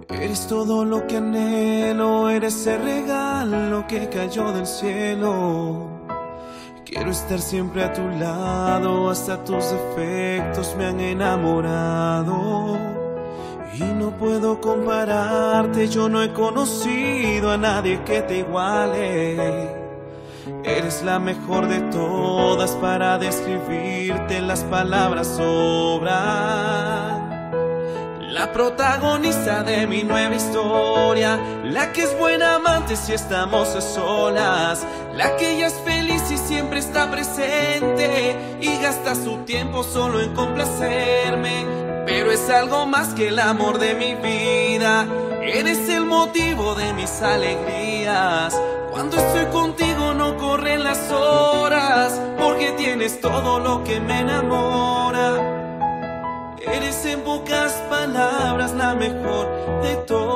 Eres todo lo que anhelo, eres el regalo que cayó del cielo. Quiero estar siempre a tu lado, hasta tus defectos me han enamorado. Y no puedo compararte, yo no he conocido a nadie que te iguale. Eres la mejor de todas, para describirte las palabras sobran. La protagonista de mi nueva historia, la que es buena amante si estamos a solas, la que ella es feliz y siempre está presente y gasta su tiempo solo en complacerme. Pero es algo más que el amor de mi vida, eres el motivo de mis alegrías. Cuando estoy contigo no corren las horas, porque tienes todo lo que me enamora. Eres en pocas palabras la mejor de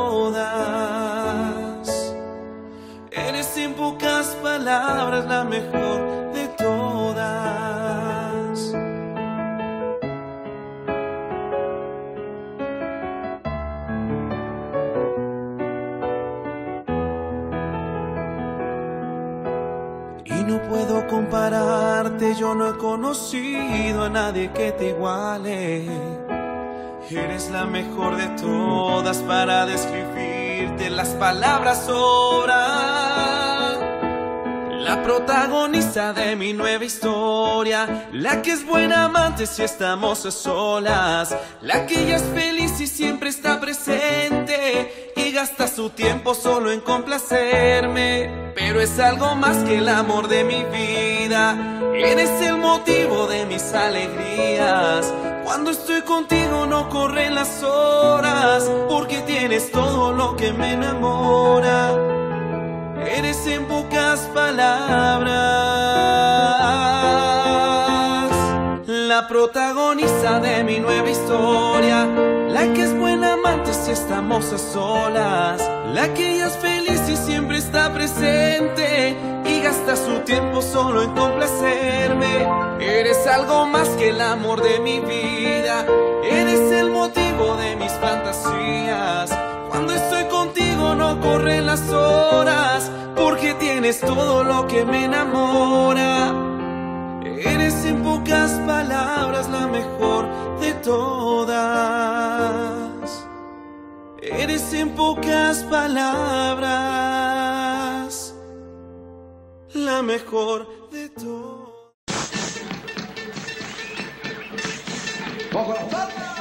todas. Eres en pocas palabras la mejor de todas. Y no puedo compararte, yo no he conocido a nadie que te iguale. Eres la mejor de todas, para describirte las palabras sobran. La protagonista de mi nueva historia, la que es buena amante si estamos a solas, la que ella es feliz y siempre está presente y gasta su tiempo solo en complacerme. Pero es algo más que el amor de mi vida, eres el motivo de mis alegrías. Cuando estoy contigo no corren las horas, porque tienes todo lo que me enamora. Eres en pocas palabras la protagonista de mi nueva historia, la que es buena amante si estamos a solas, la que ella es feliz y siempre está presente y gasta su tiempo solo en complacerme. Eres algo más que el amor de mi vida, eres el motivo de mis fantasías. Cuando estoy contigo no corren las horas, porque tienes todo lo que me enamora. Eres en pocas palabras la mejor de todas. Eres en pocas palabras la mejor de todas.